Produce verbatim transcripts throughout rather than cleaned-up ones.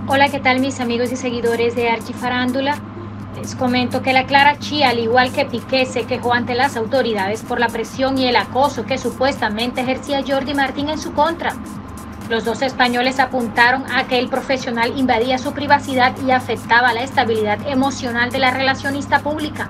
Hola, ¿qué tal mis amigos y seguidores de Archifarándula? Les comento que la Clara Chía, al igual que Piqué, se quejó ante las autoridades por la presión y el acoso que supuestamente ejercía Jordi Martín en su contra. Los dos españoles apuntaron a que el profesional invadía su privacidad y afectaba la estabilidad emocional de la relacionista pública.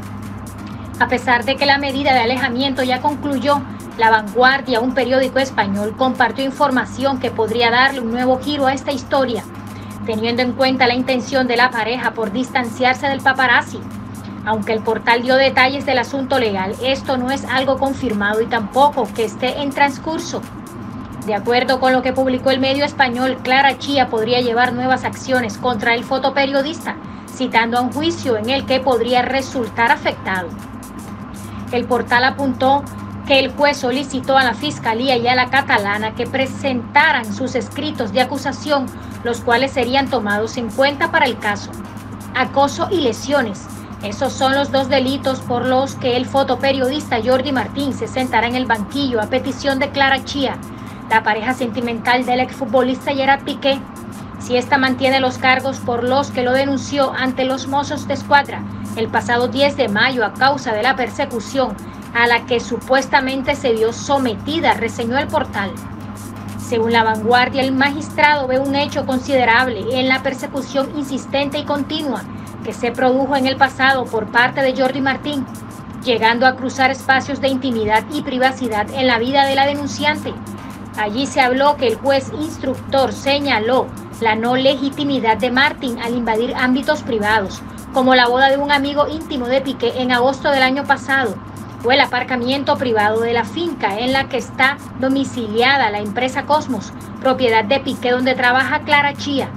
A pesar de que la medida de alejamiento ya concluyó, La Vanguardia, un periódico español, compartió información que podría darle un nuevo giro a esta historia, teniendo en cuenta la intención de la pareja por distanciarse del paparazzi. Aunque el portal dio detalles del asunto legal, esto no es algo confirmado y tampoco que esté en transcurso. De acuerdo con lo que publicó el medio español, Clara Chía podría llevar nuevas acciones contra el fotoperiodista, citando a un juicio en el que podría resultar afectado. El portal apuntó que el juez solicitó a la Fiscalía y a la catalana que presentaran sus escritos de acusación, los cuales serían tomados en cuenta para el caso. Acoso y lesiones. Esos son los dos delitos por los que el fotoperiodista Jordi Martín se sentará en el banquillo a petición de Clara Chía, la pareja sentimental del exfutbolista Gerard Piqué, si ésta mantiene los cargos por los que lo denunció ante los Mossos d'Esquadra el pasado diez de mayo a causa de la persecución a la que supuestamente se vio sometida, reseñó el portal. Según La Vanguardia, el magistrado ve un hecho considerable en la persecución insistente y continua que se produjo en el pasado por parte de Jordi Martín, llegando a cruzar espacios de intimidad y privacidad en la vida de la denunciante. Allí se habló que el juez instructor señaló la no legitimidad de Martín al invadir ámbitos privados, como la boda de un amigo íntimo de Piqué en agosto del año pasado, o el aparcamiento privado de la finca en la que está domiciliada la empresa Cosmos, propiedad de Piqué donde trabaja Clara Chía.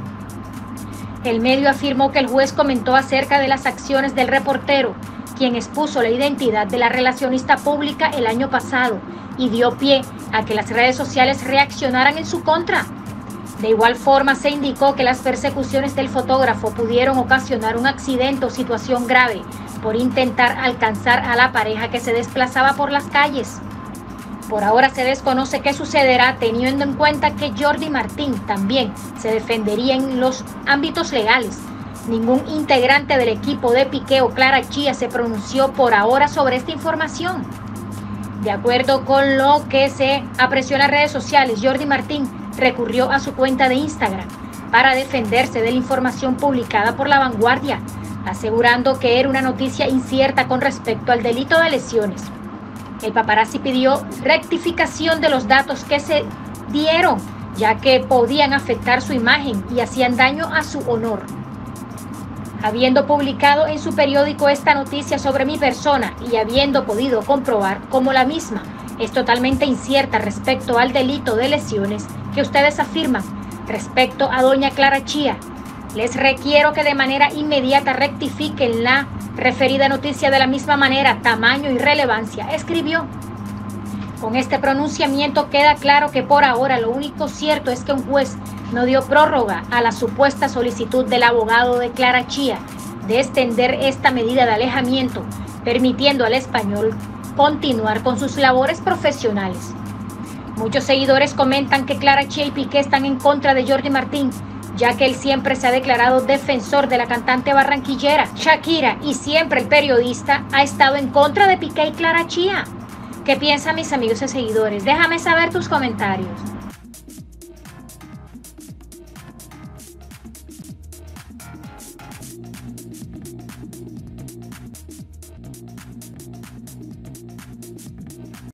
El medio afirmó que el juez comentó acerca de las acciones del reportero, quien expuso la identidad de la relacionista pública el año pasado y dio pie a que las redes sociales reaccionaran en su contra. De igual forma, se indicó que las persecuciones del fotógrafo pudieron ocasionar un accidente o situación grave por intentar alcanzar a la pareja que se desplazaba por las calles. Por ahora se desconoce qué sucederá, teniendo en cuenta que Jordi Martín también se defendería en los ámbitos legales. Ningún integrante del equipo de Piqué o Clara Chía se pronunció por ahora sobre esta información. De acuerdo con lo que se apreció en las redes sociales, Jordi Martín recurrió a su cuenta de Instagram para defenderse de la información publicada por La Vanguardia, asegurando que era una noticia incierta con respecto al delito de lesiones. El paparazzi pidió rectificación de los datos que se dieron, ya que podían afectar su imagen y hacían daño a su honor. Habiendo publicado en su periódico esta noticia sobre mi persona y habiendo podido comprobar cómo la misma es totalmente incierta respecto al delito de lesiones que ustedes afirman respecto a doña Clara Chía, les requiero que de manera inmediata rectifiquen la referida noticia de la misma manera, tamaño y relevancia, escribió. Con este pronunciamiento queda claro que por ahora lo único cierto es que un juez no dio prórroga a la supuesta solicitud del abogado de Clara Chía de extender esta medida de alejamiento, permitiendo al español continuar con sus labores profesionales. Muchos seguidores comentan que Clara Chía y Piqué están en contra de Jordi Martín, ya que él siempre se ha declarado defensor de la cantante barranquillera Shakira y siempre el periodista ha estado en contra de Piqué y Clara Chía. ¿Qué piensan mis amigos y seguidores? Déjame saber tus comentarios.